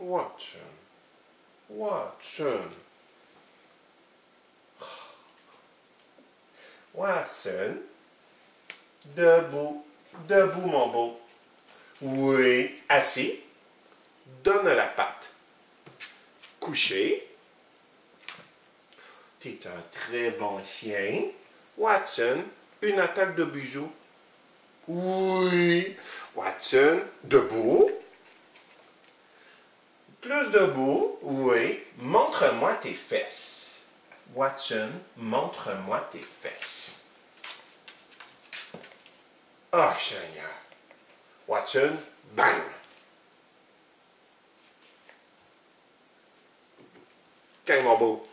Watson. Watson. Watson. Debout. Debout, mon beau. Oui. Assis. Donne la patte. Couché. T'es un très bon chien. Watson, une attaque de bijoux. Oui. Watson, debout. Plus debout. Oui. Montre-moi tes fesses. Watson, montre-moi tes fesses. Oh, Seigneur. Watson, bang. Tiens, mon beau.